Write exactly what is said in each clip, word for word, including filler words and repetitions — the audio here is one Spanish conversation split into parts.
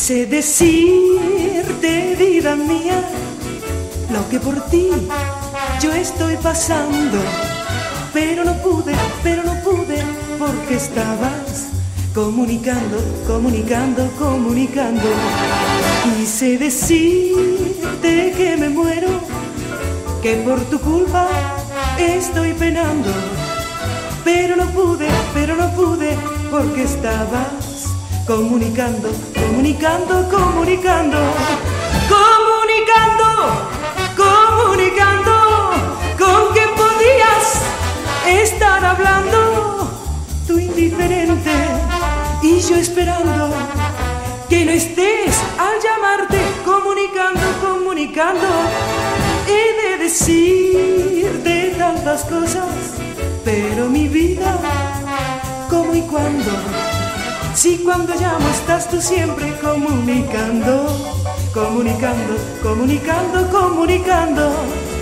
Quise decirte, vida mía, lo que por ti yo estoy pasando, pero no pude, pero no pude, porque estabas comunicando, comunicando, comunicando. Quise decirte que me muero, que por tu culpa estoy penando, pero no pude, pero no pude, porque estabas comunicando, comunicando, comunicando, comunicando, comunicando, con quien podías estar hablando, tú indiferente y yo esperando que no estés al llamarte, comunicando, comunicando. He de decirte tantas cosas, pero mi vida, ¿cómo y cuándo? Si cuando llamo estás tú siempre comunicando, comunicando, comunicando, comunicando.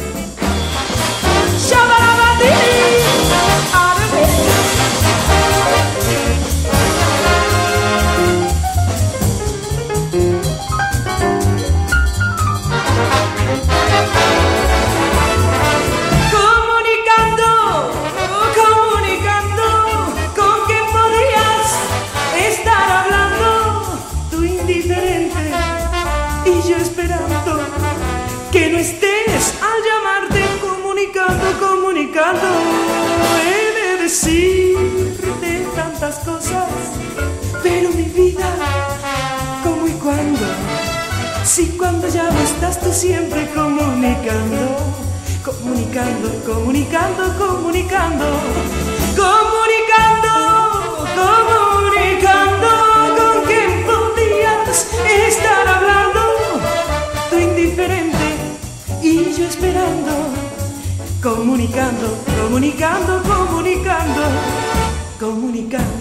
¡Shabarabadí! Y yo esperando que no estés al llamarte, comunicando, comunicando. He de decirte tantas cosas, pero mi vida, ¿cómo y cuándo? Si cuando llamo estás tú siempre comunicando, comunicando, comunicando, comunicando, comunicando, comunicando, con quien podías estar hablando, indiferente y yo esperando, comunicando, comunicando, comunicando, comunicando.